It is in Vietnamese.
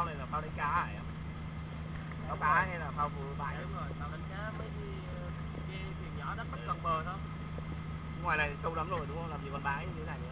phao này là phao đánh cá hả em? Phao cá hay là phao vừa bãi? Đúng rồi, tàu đánh cá mấy cái thuyền nhỏ đánh bắt gần bờ thôi. Ngoài này sâu lắm rồi đúng không? Làm gì còn bãi như thế này nữa.